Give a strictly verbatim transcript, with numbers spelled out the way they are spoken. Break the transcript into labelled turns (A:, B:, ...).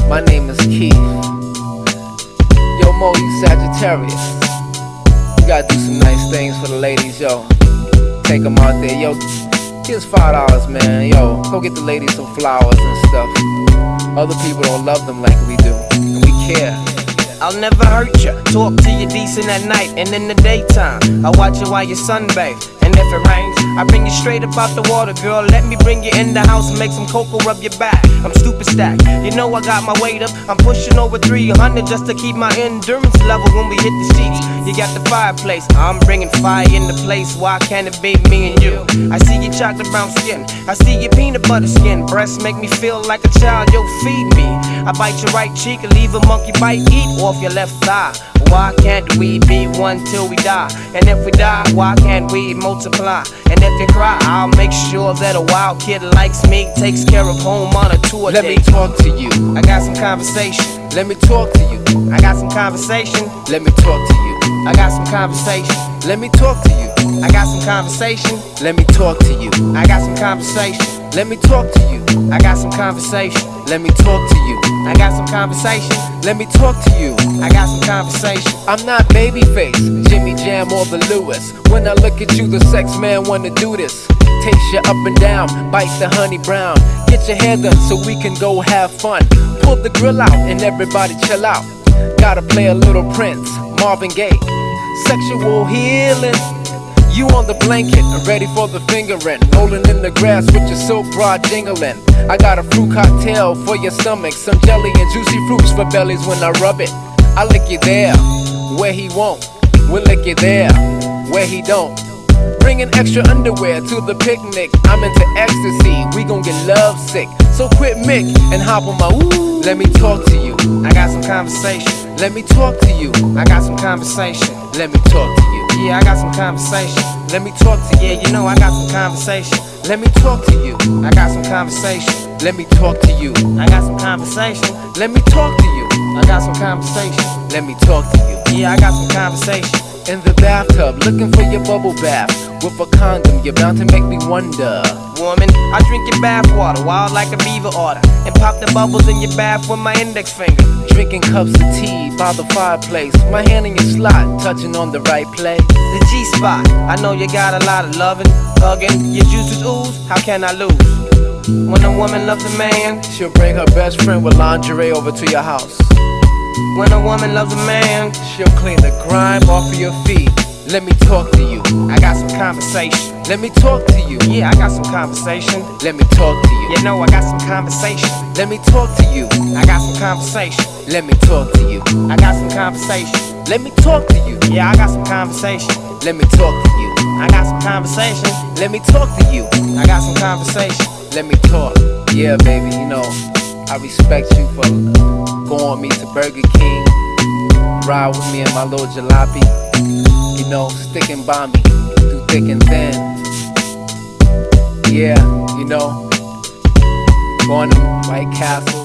A: My name is Keith. Yo, Mo, you Sagittarius. You gotta do some nice things for the ladies, yo. Take them out there, yo. Here's five dollars, man. Yo, go get the ladies some flowers and stuff. Other people don't love them like we do, and we care.
B: I'll never hurt ya. Talk to you decent at night and in the daytime. I watch you while you sunbathe. And if it rains, I bring you straight up out the water, girl. Let me bring you in the house and make some cocoa rub your back. I'm stupid stacked. You know I got my weight up. I'm pushing over three hundred just to keep my endurance level when we hit the streets. You got the fireplace. I'm bringing fire in the place. Why can't it be me and you? I see your chocolate brown skin. I see your peanut butter skin. Breasts make me feel like a child. Yo, feed me. I bite your right cheek and leave a monkey bite. Eat off your left thigh. Why can't we be one till we die? And if we die, why can't we multiply? And if you cry, I'll make sure that a wild kid likes me, takes care of home on a tour
A: Let
B: day.
A: me talk to you.
B: I got some conversation.
A: Let me talk to you.
B: I got some conversation.
A: Let me talk to you.
B: I got some conversation.
A: Let me talk to you.
B: I got some conversation.
A: Let me talk to you.
B: I got some conversation.
A: Let me talk to you.
B: I got some conversation.
A: Let me talk to you.
B: I got some conversation.
A: Let me talk to you.
B: I got some conversation.
A: I'm not Babyface, Jimmy Jam, or the Lewis. When I look at you, the sex man wanna do this. Taste you up and down, bite the honey brown. Get your hair done so we can go have fun. Pull the grill out and everybody chill out. Gotta play a little Prince, Marvin Gaye. Sexual healing. You on the blanket, ready for the fingering. Rolling in the grass with your silk bra jingling. I got a fruit cocktail for your stomach. Some jelly and juicy fruits for bellies when I rub it. I lick you there, where he won't. We'll lick you there, where he don't. Bringing extra underwear to the picnic. I'm into ecstasy, we gon' get love sick. So quit Mick and hop on my woo. Let me talk to you.
B: I got some conversation.
A: Let me talk to you.
B: I got some conversation.
A: Let me talk to you.
B: Yeah, I got some conversation.
A: Let me talk to you.
B: Yeah, you know I got some conversation.
A: Let me talk to you.
B: I got some conversation.
A: Let me talk to you.
B: I got some conversation.
A: Let me talk to you.
B: I got some conversation.
A: Let me talk to you.
B: Yeah, I got some conversation.
A: In the bathtub, looking for your bubble bath. With a condom, you're bound to make me wonder.
B: Woman, I drink your bath water, wild like a beaver order. And pop the bubbles in your bath with my index finger.
A: Drinking cups of tea by the fireplace. My hand in your slot, touching on the right place.
B: The G-spot, I know you got a lot of loving, hugging. Your juices ooze, how can I lose? When a woman loves a man,
A: she'll bring her best friend with lingerie over to your house.
B: When a woman loves a man,
A: she'll clean the grime off of your feet. Let me talk to you.
B: I got some conversation.
A: Let me talk to you.
B: Yeah, I got some conversation.
A: Let me talk to you.
B: You know I got some conversation.
A: Let me talk to you.
B: I got some conversation.
A: Let me talk to you.
B: I got some conversation.
A: Let me talk to you.
B: Yeah, I got some conversation.
A: Let me talk to you.
B: I got some conversation.
A: Let me talk to you.
B: I got some conversation.
A: Let me talk. Yeah, baby, you know, I respect you for going with me to Burger King. Ride with me in my little jalopy. You know, sticking by me through thick and thin. Yeah, you know, going to White Castle.